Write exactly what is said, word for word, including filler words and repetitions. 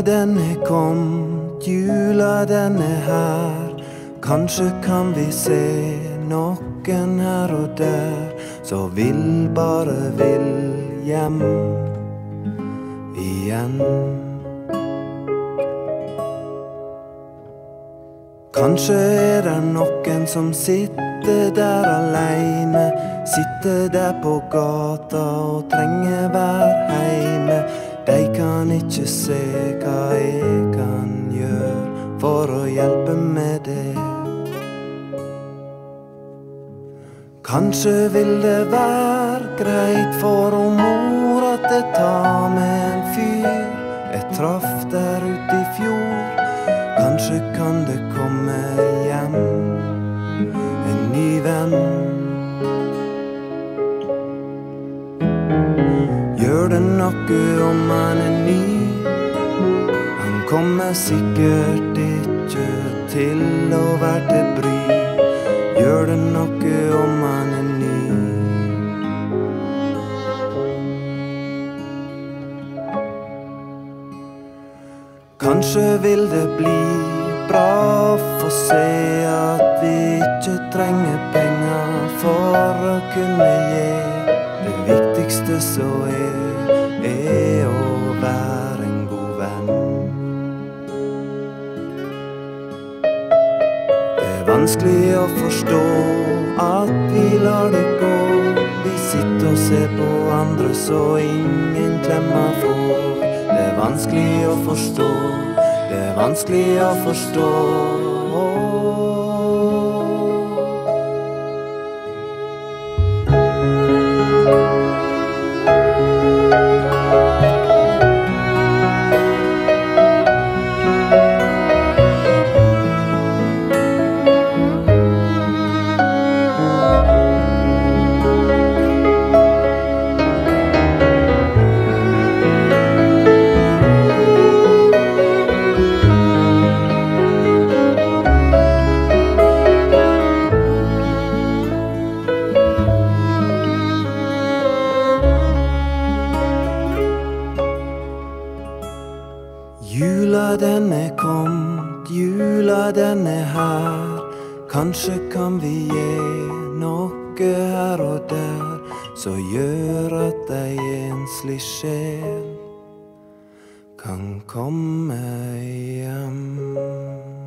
Jula den er kommet, jula den er her. Kanskje kan vi se noen her og der, så vil bare vil hjem igjen. Kanskje er det noen som sitter der alene, sitter der på gata og trenger vær heime. De kan ikke se hva jeg kan gjøre for å hjelpe med det. Kanskje vil det være greit for om mor at jeg tar med en fyr jeg traff der ute i fjor. Kanskje kan det komme hjem en ny venn. Gjør det noe om han er ny? Han kommer sikkert ikke til å være til bry. Gjør det noe om han er ny? Kanskje vil det bli bra for å se at vi ikke trenger penger for å kunne gi. Det viktigste så er, er å være en god venn. Det er vanskelig å forstå at vi lar det gå. Vi sitter og ser på andre så ingen klemmer får. Det er vanskelig å forstå, det er vanskelig å forstå. Jula den er kommet, jula den er her. Kanskje kan vi gi noe her og der, så gjør at ei enslig sjel kan komme hjem.